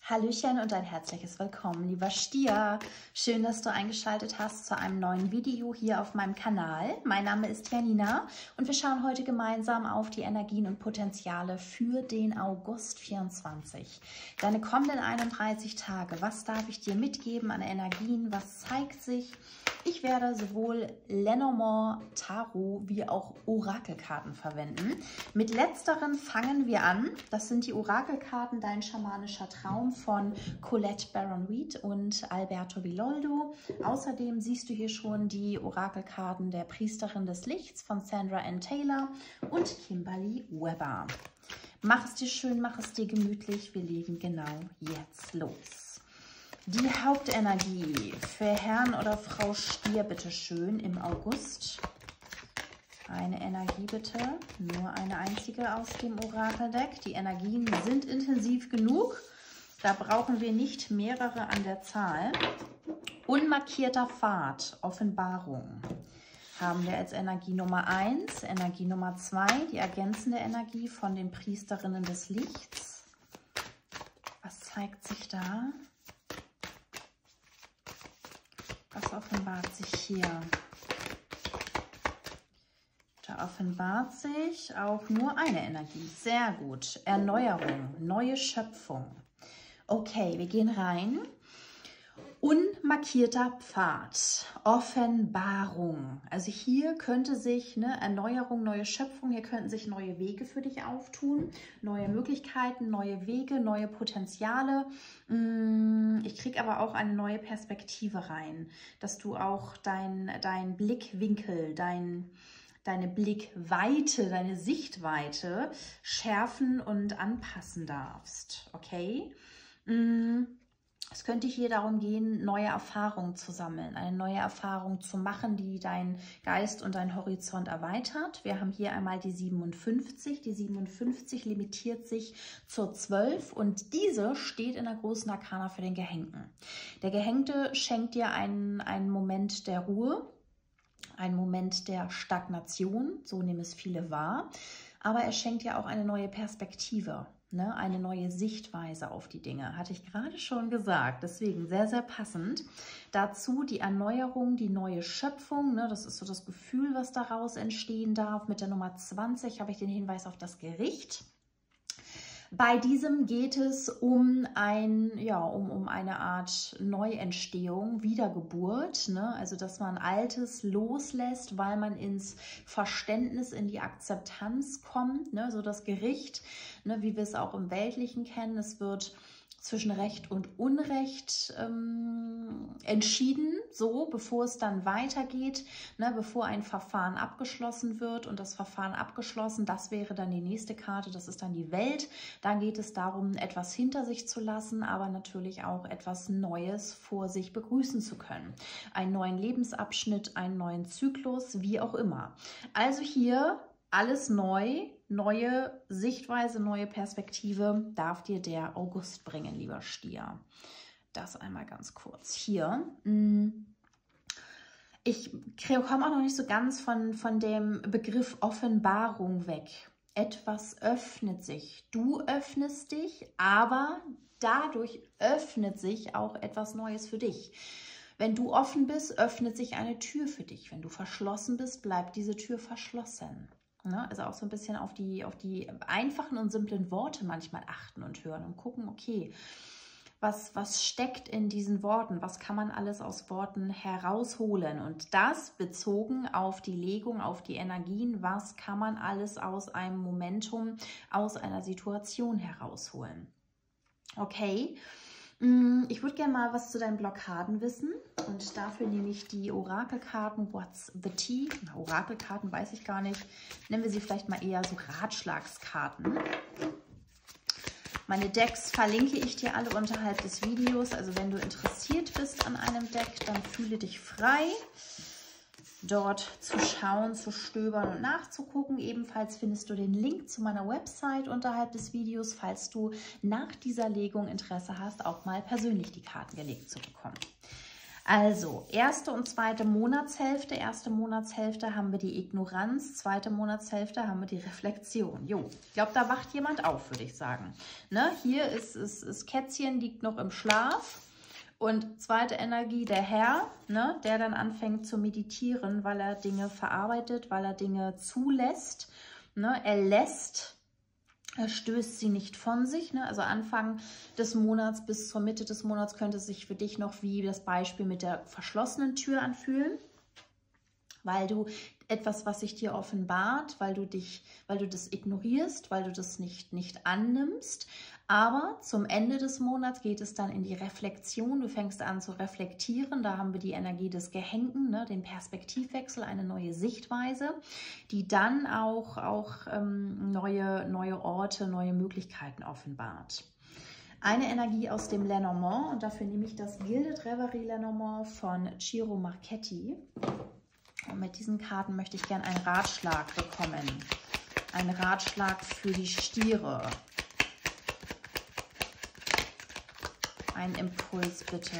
Hallöchen und ein herzliches Willkommen, lieber Stier. Schön, dass du eingeschaltet hast zu einem neuen Video hier auf meinem Kanal. Mein Name ist Janina und wir schauen heute gemeinsam auf die Energien und Potenziale für den August 24. Deine kommenden 31 Tage. Was darf ich dir mitgeben an Energien? Was zeigt sich? Ich werde sowohl Lenormand Tarot wie auch Orakelkarten verwenden. Mit letzteren fangen wir an. Das sind die Orakelkarten Dein schamanischer Traum von Colette Baron-Reid und Alberto Villoldo. Außerdem siehst du hier schon die Orakelkarten der Priesterin des Lichts von Sandra Ann Taylor und Kimberly Weber. Mach es dir schön, mach es dir gemütlich. Wir legen genau jetzt los. Die Hauptenergie für Herrn oder Frau Stier, bitte schön, im August. Eine Energie bitte, nur eine einzige aus dem Orakeldeck. Die Energien sind intensiv genug, da brauchen wir nicht mehrere an der Zahl. Unmarkierter Pfad, Offenbarung, haben wir als Energie Nummer 1. Energie Nummer 2, die ergänzende Energie von den Priesterinnen des Lichts. Was zeigt sich da? Was offenbart sich hier? Da offenbart sich auch nur eine Energie. Sehr gut. Erneuerung, neue Schöpfung. Okay, wir gehen rein. Unmarkierter Pfad, Offenbarung. Also hier könnte sich Erneuerung, neue Schöpfung, hier könnten sich neue Wege für dich auftun, neue Möglichkeiten, neue Wege, neue Potenziale. Ich kriege aber auch eine neue Perspektive rein, dass du auch dein Blickwinkel, deine Blickweite, deine Sichtweite schärfen und anpassen darfst. Okay? Es könnte hier darum gehen, neue Erfahrungen zu sammeln, eine neue Erfahrung zu machen, die dein Geist und dein Horizont erweitert. Wir haben hier einmal die 57. Die 57 limitiert sich zur 12 und diese steht in der großen Arkana für den Gehängten. Der Gehängte schenkt dir einen Moment der Ruhe, einen Moment der Stagnation, so nehmen es viele wahr, aber er schenkt ja auch eine neue Perspektive. Eine neue Sichtweise auf die Dinge, hatte ich gerade schon gesagt. Deswegen sehr, sehr passend. Dazu die Erneuerung, die neue Schöpfung. Das ist so das Gefühl, was daraus entstehen darf. Mit der Nummer 20 habe ich den Hinweis auf das Gericht. Bei diesem geht es um eine Art Neuentstehung, Wiedergeburt, also dass man Altes loslässt, weil man ins Verständnis, in die Akzeptanz kommt, so das Gericht, wie wir es auch im Weltlichen kennen, es wird zwischen Recht und Unrecht entschieden, so bevor es dann weitergeht, bevor ein Verfahren abgeschlossen wird und das Verfahren abgeschlossen, das wäre dann die nächste Karte, das ist dann die Welt. Dann geht es darum, etwas hinter sich zu lassen, aber natürlich auch etwas Neues vor sich begrüßen zu können. Einen neuen Lebensabschnitt, einen neuen Zyklus, wie auch immer. Also hier alles neu, neue Sichtweise, neue Perspektive darf dir der August bringen, lieber Stier. Das einmal ganz kurz hier. Ich komme auch noch nicht so ganz von dem Begriff Offenbarung weg. Etwas öffnet sich. Du öffnest dich, aber dadurch öffnet sich auch etwas Neues für dich. Wenn du offen bist, öffnet sich eine Tür für dich. Wenn du verschlossen bist, bleibt diese Tür verschlossen. Also auch so ein bisschen auf die einfachen und simplen Worte manchmal achten und hören und gucken, okay, was steckt in diesen Worten? Was kann man alles aus Worten herausholen? Und das bezogen auf die Legung, auf die Energien, was kann man alles aus einem Momentum, aus einer Situation herausholen? Okay. Ich würde gerne mal was zu deinen Blockaden wissen und dafür nehme ich die Orakelkarten What's the Tea? Orakelkarten weiß ich gar nicht. Nennen wir sie vielleicht mal eher so Ratschlagskarten. Meine Decks verlinke ich dir alle unterhalb des Videos. Also wenn du interessiert bist an einem Deck, dann fühle dich frei, dort zu schauen, zu stöbern und nachzugucken. Ebenfalls findest du den Link zu meiner Website unterhalb des Videos, falls du nach dieser Legung Interesse hast, auch mal persönlich die Karten gelegt zu bekommen. Also, erste und zweite Monatshälfte. Erste Monatshälfte haben wir die Ignoranz, zweite Monatshälfte haben wir die Reflexion. Jo, ich glaube, da wacht jemand auf, würde ich sagen. Ne? Hier ist Kätzchen, liegt noch im Schlaf. Und zweite Energie, der Herr, ne? Der dann anfängt zu meditieren, weil er Dinge verarbeitet, weil er Dinge zulässt. Ne? Er stößt sie nicht von sich. Ne? Also Anfang des Monats bis zur Mitte des Monats könnte es sich für dich noch wie das Beispiel mit der verschlossenen Tür anfühlen, weil du etwas, was sich dir offenbart, weil du das ignorierst, weil du das nicht annimmst. Aber zum Ende des Monats geht es dann in die Reflexion. Du fängst an zu reflektieren. Da haben wir die Energie des Gehängten, ne, den Perspektivwechsel, eine neue Sichtweise, die dann auch neue Orte, neue Möglichkeiten offenbart. Eine Energie aus dem Lenormand, und dafür nehme ich das Gilded Reverie Lenormand von Ciro Marchetti. Und mit diesen Karten möchte ich gerne einen Ratschlag bekommen. Ein Ratschlag für die Stiere. Ein Impuls bitte.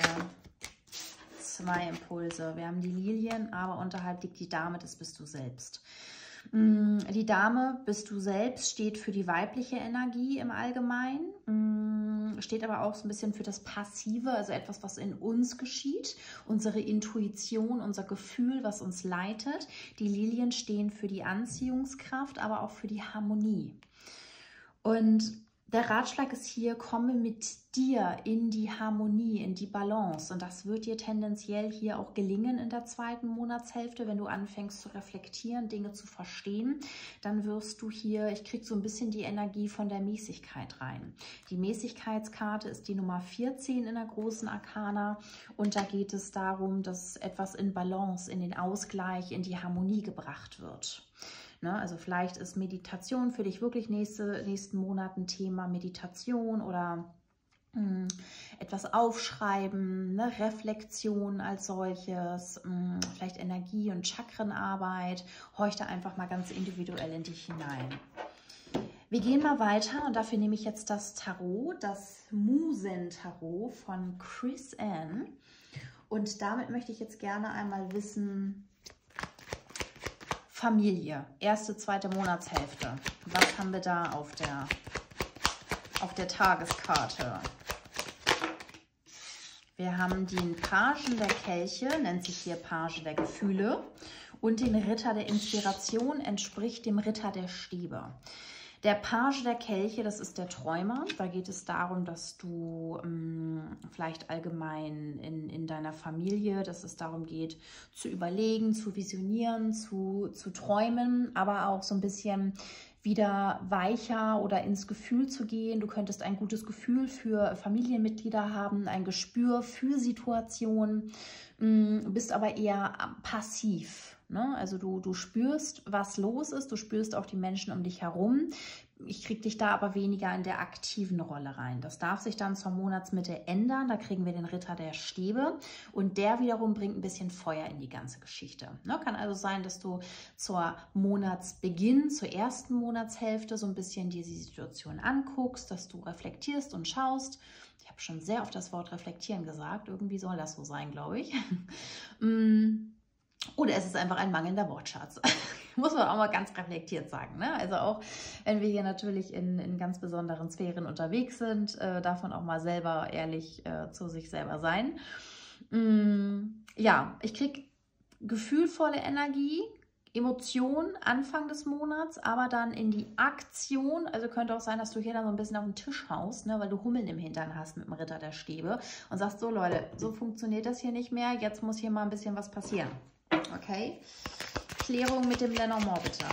2 Impulse. Wir haben die Lilien, aber unterhalb liegt die Dame, das bist du selbst. Die Dame, bist du selbst, steht für die weibliche Energie im Allgemeinen, steht aber auch so ein bisschen für das Passive, also etwas, was in uns geschieht, unsere Intuition, unser Gefühl, was uns leitet. Die Lilien stehen für die Anziehungskraft, aber auch für die Harmonie. Und der Ratschlag ist hier, komme mit dir in die Harmonie, in die Balance. Und das wird dir tendenziell hier auch gelingen in der zweiten Monatshälfte, wenn du anfängst zu reflektieren, Dinge zu verstehen. Dann wirst du hier, ich kriege so ein bisschen die Energie von der Mäßigkeit rein. Die Mäßigkeitskarte ist die Nummer 14 in der großen Arkana. Und da geht es darum, dass etwas in Balance, in den Ausgleich, in die Harmonie gebracht wird. Also vielleicht ist Meditation für dich wirklich nächsten Monat ein Thema, Meditation oder etwas aufschreiben, ne? Reflexion als solches, vielleicht Energie- und Chakrenarbeit. Horch da einfach mal ganz individuell in dich hinein. Wir gehen mal weiter und dafür nehme ich jetzt das Tarot, das Musen-Tarot von Chris Ann. Und damit möchte ich jetzt gerne einmal wissen, Familie, erste, zweite Monatshälfte. Was haben wir da auf der Tageskarte? Wir haben den Pagen der Kelche, nennt sich hier Page der Gefühle. Und den Ritter der Inspiration, entspricht dem Ritter der Stäbe. Der Page der Kelche, das ist der Träumer. Da geht es darum, dass du vielleicht allgemein in deiner Familie, dass es darum geht, zu überlegen, zu visionieren, zu träumen, aber auch so ein bisschen wieder weicher oder ins Gefühl zu gehen. Du könntest ein gutes Gefühl für Familienmitglieder haben, ein Gespür für Situationen, bist aber eher passiv. Ne? Also du spürst, was los ist, du spürst auch die Menschen um dich herum. Ich kriege dich da aber weniger in der aktiven Rolle rein. Das darf sich dann zur Monatsmitte ändern. Da kriegen wir den Ritter der Stäbe und der wiederum bringt ein bisschen Feuer in die ganze Geschichte. Ne? Kann also sein, dass du zur Monatsbeginn, zur ersten Monatshälfte so ein bisschen die Situation anguckst, dass du reflektierst und schaust. Ich habe schon sehr oft das Wort reflektieren gesagt. Irgendwie soll das so sein, glaube ich. Oder es ist einfach ein mangelnder Wortschatz. Muss man auch mal ganz reflektiert sagen. Ne? Also auch wenn wir hier natürlich in ganz besonderen Sphären unterwegs sind, darf man auch mal selber ehrlich zu sich selber sein. Ja, ich kriege gefühlvolle Energie, Emotionen Anfang des Monats, aber dann in die Aktion. Also könnte auch sein, dass du hier dann so ein bisschen auf den Tisch haust, ne, weil du Hummeln im Hintern hast mit dem Ritter der Stäbe und sagst, so Leute, so funktioniert das hier nicht mehr, jetzt muss hier mal ein bisschen was passieren. Okay, Klärung mit dem Lenormand bitte.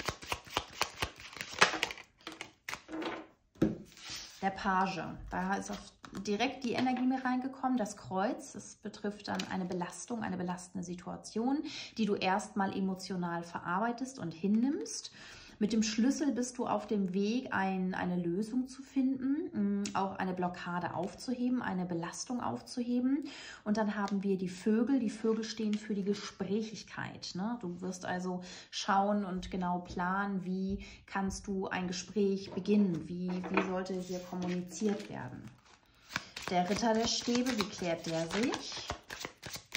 Der Page, da ist auch direkt die Energie mir reingekommen, das Kreuz, das betrifft dann eine Belastung, eine belastende Situation, die du erstmal emotional verarbeitest und hinnimmst. Mit dem Schlüssel bist du auf dem Weg, eine Lösung zu finden, auch eine Blockade aufzuheben, eine Belastung aufzuheben. Und dann haben wir die Vögel. Die Vögel stehen für die Gesprächigkeit. Ne? Du wirst also schauen und genau planen, wie kannst du ein Gespräch beginnen, wie sollte hier kommuniziert werden. Der Ritter der Stäbe, wie klärt der sich?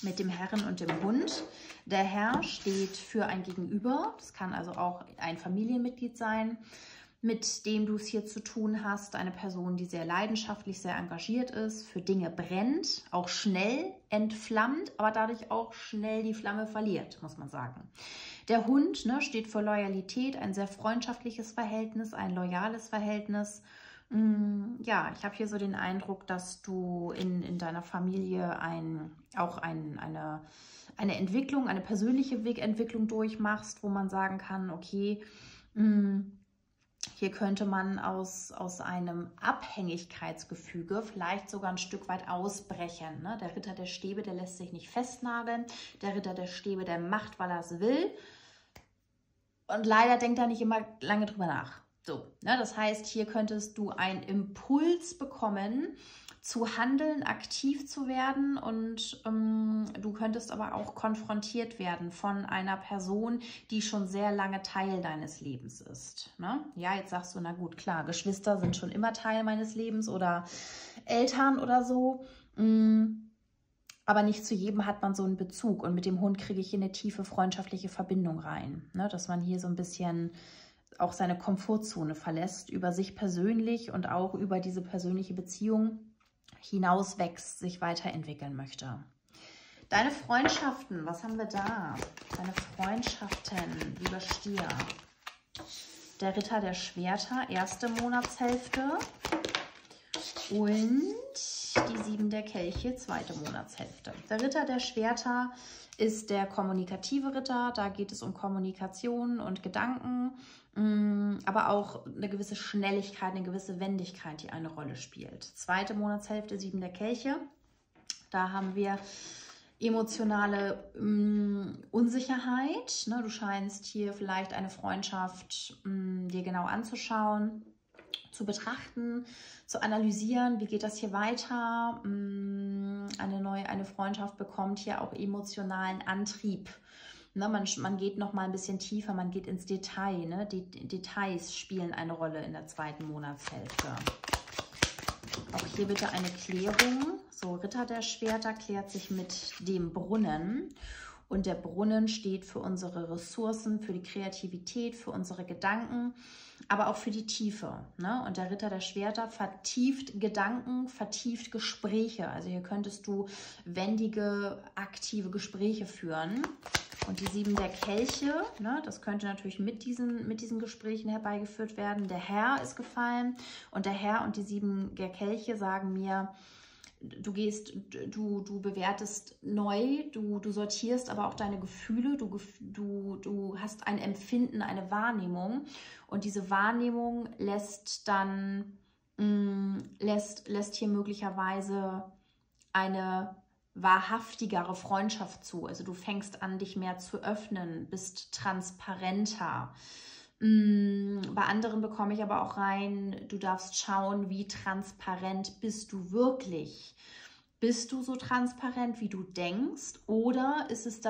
mit dem Herren und dem Hund. Der Herr steht für ein Gegenüber. Das kann also auch ein Familienmitglied sein, mit dem du es hier zu tun hast. Eine Person, die sehr leidenschaftlich, sehr engagiert ist, für Dinge brennt, auch schnell entflammt, aber dadurch auch schnell die Flamme verliert, muss man sagen. Der Hund, ne, steht für Loyalität, ein sehr freundschaftliches Verhältnis, ein loyales Verhältnis. Ja, ich habe hier so den Eindruck, dass du in deiner Familie auch eine Entwicklung, eine persönliche Wegentwicklung durchmachst, wo man sagen kann, okay, hier könnte man aus einem Abhängigkeitsgefüge vielleicht sogar ein Stück weit ausbrechen. Ne? Der Ritter der Stäbe, der lässt sich nicht festnageln. Der Ritter der Stäbe, der macht, weil er es will. Und leider denkt er nicht immer lange drüber nach. So, ne? Das heißt, hier könntest du einen Impuls bekommen, zu handeln, aktiv zu werden, und du könntest aber auch konfrontiert werden von einer Person, die schon sehr lange Teil deines Lebens ist. Ne? Ja, jetzt sagst du, na gut, klar, Geschwister sind schon immer Teil meines Lebens oder Eltern oder so, aber nicht zu jedem hat man so einen Bezug, und mit dem Hund kriege ich hier eine tiefe freundschaftliche Verbindung rein, ne? Dass man hier so ein bisschen auch seine Komfortzone verlässt, über sich persönlich und auch über diese persönliche Beziehung hinaus wächst, sich weiterentwickeln möchte. Deine Freundschaften, was haben wir da? Deine Freundschaften, lieber Stier. Der Ritter der Schwerter, erste Monatshälfte. Und die 7 der Kelche, zweite Monatshälfte. Der Ritter der Schwerter ist der kommunikative Ritter. Da geht es um Kommunikation und Gedanken, aber auch eine gewisse Schnelligkeit, eine gewisse Wendigkeit, die eine Rolle spielt. Zweite Monatshälfte, 7 der Kelche. Da haben wir emotionale Unsicherheit. Ne? Du scheinst hier vielleicht eine Freundschaft dir genau anzuschauen, zu betrachten, zu analysieren, wie geht das hier weiter. Eine Freundschaft bekommt hier auch emotionalen Antrieb. Ne, man geht noch mal ein bisschen tiefer, man geht ins Detail. Ne? Die Details spielen eine Rolle in der zweiten Monatshälfte. Auch hier bitte eine Klärung. So, Ritter der Schwerter klärt sich mit dem Brunnen. Und der Brunnen steht für unsere Ressourcen, für die Kreativität, für unsere Gedanken, aber auch für die Tiefe. Ne? Und der Ritter der Schwerter vertieft Gedanken, vertieft Gespräche. Also hier könntest du wendige, aktive Gespräche führen. Und die 7 der Kelche, ne, das könnte natürlich mit diesen Gesprächen herbeigeführt werden. Der Herr ist gefallen, und der Herr und die 7 der Kelche sagen mir, du bewertest neu, du sortierst aber auch deine Gefühle, du hast ein Empfinden, eine Wahrnehmung, und diese Wahrnehmung lässt hier möglicherweise eine wahrhaftigere Freundschaft zu. Also du fängst an, dich mehr zu öffnen, bist transparenter. Bei anderen bekomme ich aber auch rein, du darfst schauen, wie transparent bist du wirklich. Bist du so transparent, wie du denkst, oder ist es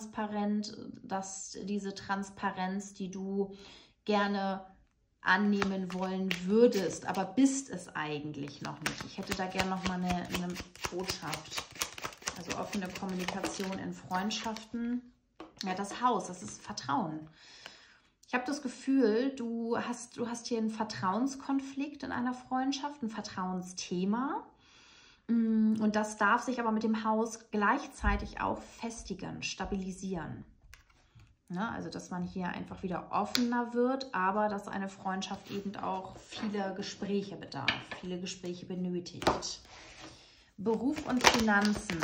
diese Transparenz, die du gerne annehmen wollen würdest, aber bist es eigentlich noch nicht? Ich hätte da gerne noch mal eine Botschaft. Also offene Kommunikation in Freundschaften. Ja, das Haus, das ist Vertrauen. Ich habe das Gefühl, du hast hier einen Vertrauenskonflikt in einer Freundschaft, ein Vertrauensthema. Und das darf sich aber mit dem Haus gleichzeitig auch festigen, stabilisieren. Ne? Also, dass man hier einfach wieder offener wird, aber dass eine Freundschaft eben auch viele Gespräche bedarf, viele Gespräche benötigt. Beruf und Finanzen.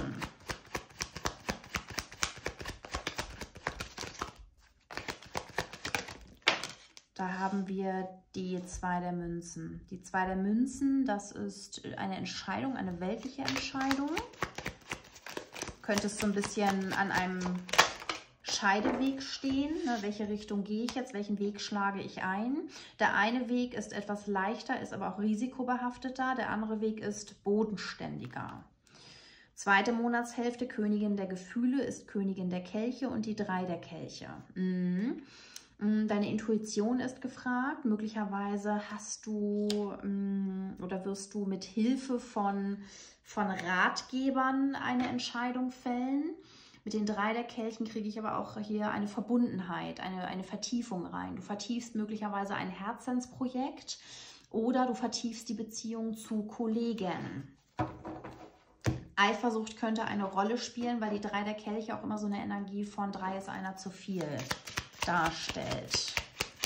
Da haben wir die 2 der Münzen. Die 2 der Münzen, das ist eine Entscheidung, eine weltliche Entscheidung. Könntest so ein bisschen an einem Scheideweg stehen. Ne? Welche Richtung gehe ich jetzt? Welchen Weg schlage ich ein? Der eine Weg ist etwas leichter, ist aber auch risikobehafteter. Der andere Weg ist bodenständiger. Zweite Monatshälfte, Königin der Gefühle, ist Königin der Kelche und die 3 der Kelche. Deine Intuition ist gefragt. Möglicherweise hast du oder wirst du mit Hilfe von Ratgebern eine Entscheidung fällen. Mit den 3 der Kelchen kriege ich aber auch hier eine Verbundenheit, eine Vertiefung rein. Du vertiefst möglicherweise ein Herzensprojekt oder du vertiefst die Beziehung zu Kollegen. Eifersucht könnte eine Rolle spielen, weil die 3 der Kelche auch immer so eine Energie von 3 ist einer zu viel darstellt.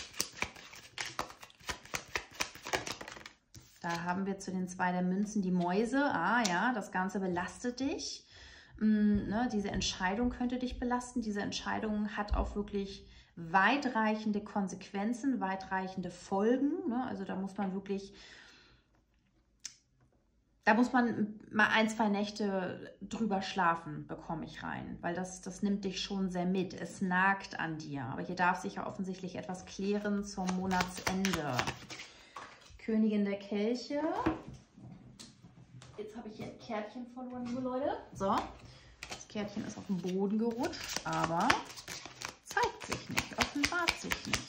Da haben wir zu den 2 der Münzen die Mäuse. Ah ja, das Ganze belastet dich. Diese Entscheidung könnte dich belasten. Diese Entscheidung hat auch wirklich weitreichende Konsequenzen, weitreichende Folgen. Also da muss man wirklich... Da muss man mal 1, 2 Nächte drüber schlafen, bekomme ich rein, weil das nimmt dich schon sehr mit. Es nagt an dir, aber hier darf sich ja offensichtlich etwas klären zum Monatsende. Königin der Kelche. Jetzt habe ich hier ein Kärtchen verloren, liebe Leute. So, das Kärtchen ist auf den Boden gerutscht, aber zeigt sich nicht, offenbart sich nicht.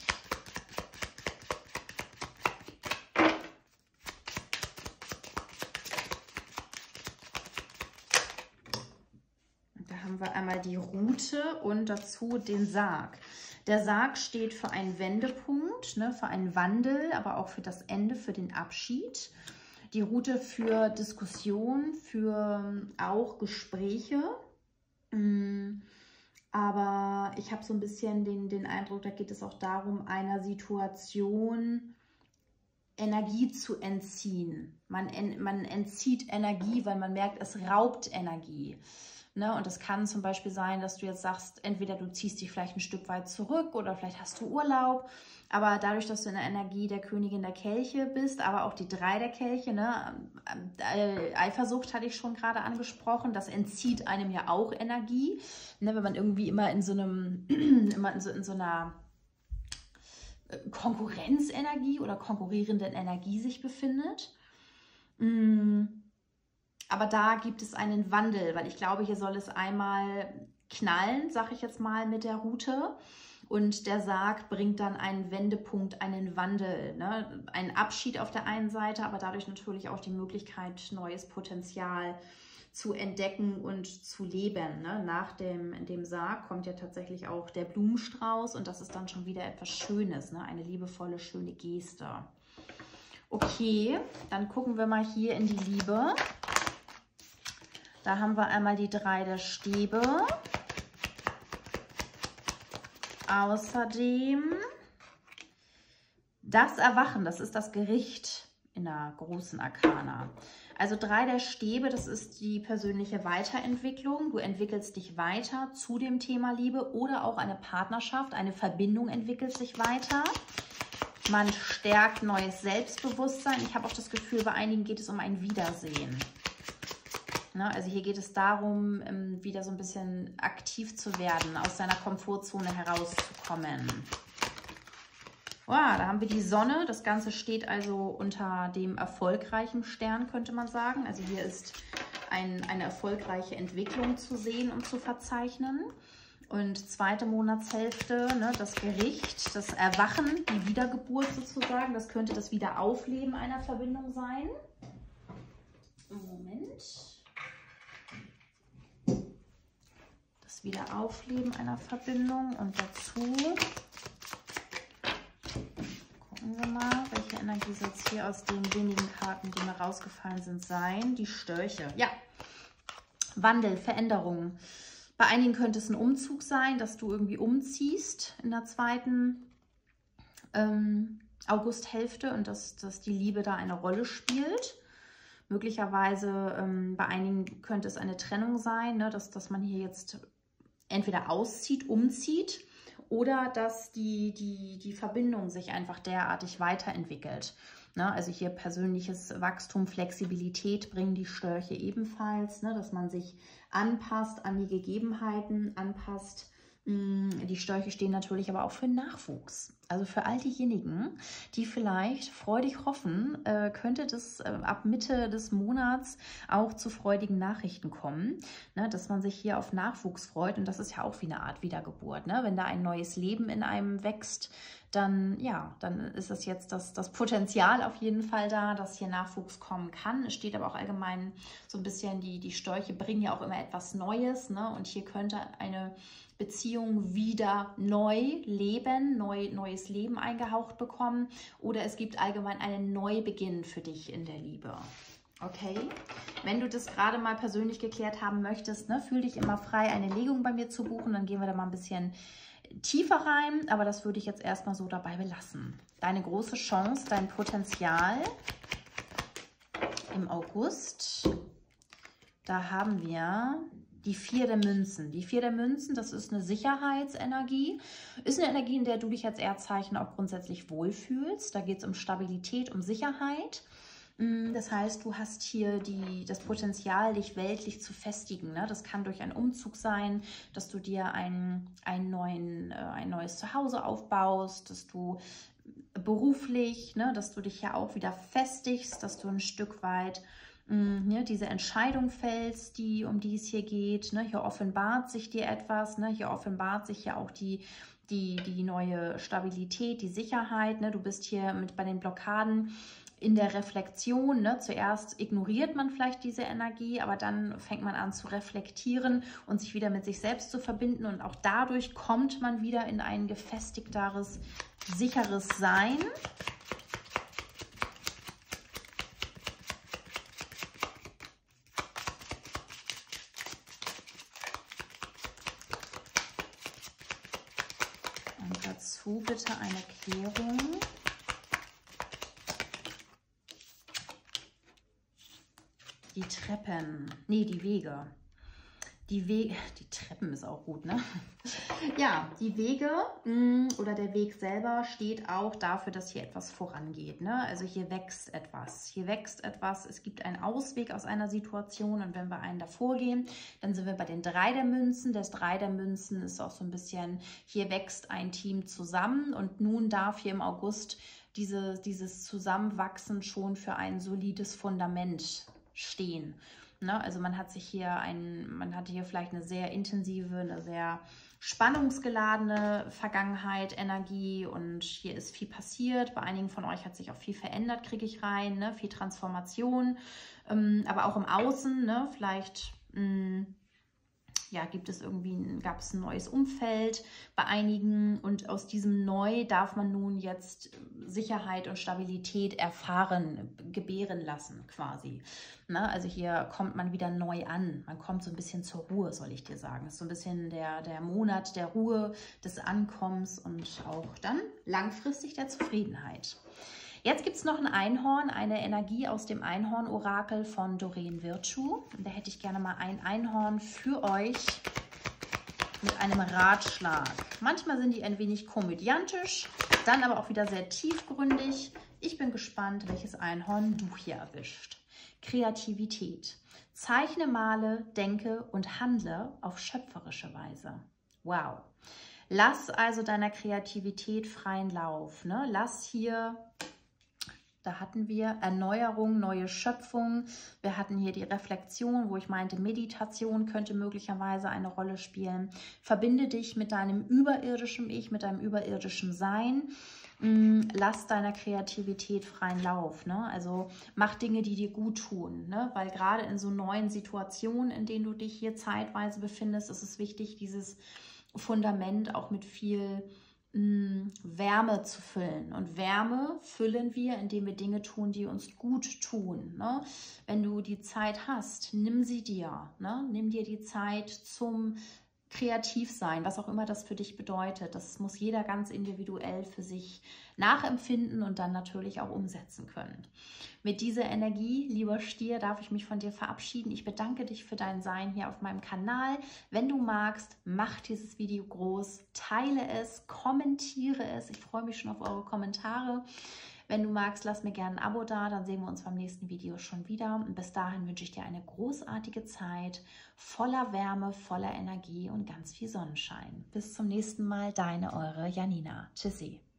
Wir einmal die Rute und dazu den Sarg. Der Sarg steht für einen Wendepunkt, für einen Wandel, aber auch für das Ende, für den Abschied. Die Rute für Diskussion, für auch Gespräche. Aber ich habe so ein bisschen den Eindruck, da geht es auch darum, einer Situation Energie zu entziehen. Man entzieht Energie, weil man merkt, es raubt Energie. Und das kann zum Beispiel sein, dass du jetzt sagst, entweder du ziehst dich vielleicht ein Stück weit zurück oder vielleicht hast du Urlaub. Aber dadurch, dass du in der Energie der Königin der Kelche bist, aber auch die 3 der Kelche, Eifersucht hatte ich schon gerade angesprochen, das entzieht einem ja auch Energie. Wenn man irgendwie immer in so einer Konkurrenzenergie oder konkurrierenden Energie sich befindet. Aber da gibt es einen Wandel, weil ich glaube, hier soll es einmal knallen, sage ich jetzt mal, mit der Rute. Und der Sarg bringt dann einen Wendepunkt, einen Wandel, einen Abschied auf der einen Seite, aber dadurch natürlich auch die Möglichkeit, neues Potenzial zu entdecken und zu leben. Nach dem Sarg kommt ja tatsächlich auch der Blumenstrauß und das ist dann schon wieder etwas Schönes, eine liebevolle, schöne Geste. Okay, dann gucken wir mal hier in die Liebe. Da haben wir einmal die 3 der Stäbe. Außerdem das Erwachen, das ist das Gericht in der großen Arkana. Also 3 der Stäbe, das ist die persönliche Weiterentwicklung. Du entwickelst dich weiter zu dem Thema Liebe oder auch eine Partnerschaft, eine Verbindung entwickelt sich weiter. Man stärkt neues Selbstbewusstsein. Ich habe auch das Gefühl, bei einigen geht es um ein Wiedersehen. Also hier geht es darum, wieder so ein bisschen aktiv zu werden, aus seiner Komfortzone herauszukommen. Wow, da haben wir die Sonne. Das Ganze steht also unter dem erfolgreichen Stern, könnte man sagen. Also hier ist eine erfolgreiche Entwicklung zu sehen und zu verzeichnen. Und 2. Monatshälfte, das Gericht, das Erwachen, die Wiedergeburt sozusagen. Das könnte das Wiederaufleben einer Verbindung sein. Moment. Wiederaufleben einer Verbindung und dazu gucken wir mal, welche Energie soll es hier aus den wenigen Karten, die mir rausgefallen sind, sein. Die Störche. Ja, Wandel, Veränderung. Bei einigen könnte es ein Umzug sein, dass du irgendwie umziehst in der 2. Augusthälfte und dass die Liebe da eine Rolle spielt. Möglicherweise bei einigen könnte es eine Trennung sein, dass man hier jetzt entweder auszieht, umzieht oder dass die Verbindung sich einfach derartig weiterentwickelt. Also hier persönliches Wachstum, Flexibilität bringen die Störche ebenfalls, dass man sich anpasst an die Gegebenheiten, anpasst Die Störche stehen natürlich aber auch für Nachwuchs. Also für all diejenigen, die vielleicht freudig hoffen, könnte das ab Mitte des Monats auch zu freudigen Nachrichten kommen, ne, dass man sich hier auf Nachwuchs freut. Und das ist ja auch wie eine Art Wiedergeburt. Ne? Wenn da ein neues Leben in einem wächst, dann, ja, dann ist es jetzt das Potenzial auf jeden Fall da, dass hier Nachwuchs kommen kann. Es steht aber auch allgemein so ein bisschen, die Störche bringen ja auch immer etwas Neues. Ne? Und hier könnte eine Beziehung wieder neu leben, neues Leben eingehaucht bekommen, oder es gibt allgemein einen Neubeginn für dich in der Liebe. Okay, wenn du das gerade mal persönlich geklärt haben möchtest, ne, fühl dich immer frei, eine Legung bei mir zu buchen, dann gehen wir da mal ein bisschen tiefer rein, aber das würde ich jetzt erstmal so dabei belassen. Deine große Chance, dein Potenzial im August, da haben wir die 4 der Münzen. Die 4 der Münzen, das ist eine Sicherheitsenergie. Ist eine Energie, in der du dich als Erdzeichen auch grundsätzlich wohlfühlst. Da geht es um Stabilität, um Sicherheit. Das heißt, du hast hier das Potenzial, dich weltlich zu festigen. Ne? Das kann durch einen Umzug sein, dass du dir ein neues Zuhause aufbaust, dass du beruflich, ne, dass du dich ja auch wieder festigst, dass du ein Stück weit diese Entscheidung fällst, um die es hier geht. Ne? Hier offenbart sich dir etwas, ne? Hier offenbart sich ja auch die neue Stabilität, die Sicherheit. Ne? Du bist hier bei den Blockaden in der Reflexion. Ne? Zuerst ignoriert man vielleicht diese Energie, aber dann fängt man an zu reflektieren und sich wieder mit sich selbst zu verbinden. Und auch dadurch kommt man wieder in ein gefestigteres, sicheres Sein. Dazu bitte eine Klärung. Die Treppen, nee, die Wege. Die Treppen ist auch gut, ne? Ja, die Wege oder der Weg selber steht auch dafür, dass hier etwas vorangeht, ne? Also hier wächst etwas. Hier wächst etwas. Es gibt einen Ausweg aus einer Situation, und wenn wir einen davor gehen, dann sind wir bei den 3 der Münzen. Das 3 der Münzen ist auch so ein bisschen, hier wächst ein Team zusammen, und nun darf hier im August dieses Zusammenwachsen schon für ein solides Fundament stehen. Ne? Also man hatte hier vielleicht eine sehr intensive, eine sehr spannungsgeladene Vergangenheit, Energie, und hier ist viel passiert. Bei einigen von euch hat sich auch viel verändert, kriege ich rein, ne? Viel Transformation, aber auch im Außen, ne? Vielleicht ja, gab es ein neues Umfeld bei einigen, und aus diesem Neu darf man nun jetzt Sicherheit und Stabilität erfahren, gebären lassen quasi. Ne? Also hier kommt man wieder neu an, man kommt so ein bisschen zur Ruhe, soll ich dir sagen. Das ist so ein bisschen der Monat der Ruhe, des Ankommens und auch dann langfristig der Zufriedenheit. Jetzt gibt es noch ein Einhorn, eine Energie aus dem Einhorn-Orakel von Doreen Virtue. Und da hätte ich gerne mal ein Einhorn für euch mit einem Ratschlag. Manchmal sind die ein wenig komödiantisch, dann aber auch wieder sehr tiefgründig. Ich bin gespannt, welches Einhorn du hier erwischt. Kreativität. Zeichne, male, denke und handle auf schöpferische Weise. Wow. Lass also deiner Kreativität freien Lauf. Ne? Lass hier... Da hatten wir Erneuerung, neue Schöpfung. Wir hatten hier die Reflexion, wo ich meinte, Meditation könnte möglicherweise eine Rolle spielen. Verbinde dich mit deinem überirdischen Ich, mit deinem überirdischen Sein. Lass deiner Kreativität freien Lauf. Ne? Also mach Dinge, die dir gut tun. Ne? Weil gerade in so neuen Situationen, in denen du dich hier zeitweise befindest, ist es wichtig, dieses Fundament auch mit viel Wärme zu füllen. Und Wärme füllen wir, indem wir Dinge tun, die uns gut tun. Ne? Wenn du die Zeit hast, nimm sie dir. Ne? Nimm dir die Zeit zum Kreativsein, was auch immer das für dich bedeutet. Das muss jeder ganz individuell für sich nachempfinden und dann natürlich auch umsetzen können. Mit dieser Energie, lieber Stier, darf ich mich von dir verabschieden. Ich bedanke dich für dein Sein hier auf meinem Kanal. Wenn du magst, mach dieses Video groß, teile es, kommentiere es. Ich freue mich schon auf eure Kommentare. Wenn du magst, lass mir gerne ein Abo da, dann sehen wir uns beim nächsten Video schon wieder. Und bis dahin wünsche ich dir eine großartige Zeit, voller Wärme, voller Energie und ganz viel Sonnenschein. Bis zum nächsten Mal, deine, eure Janina. Tschüssi.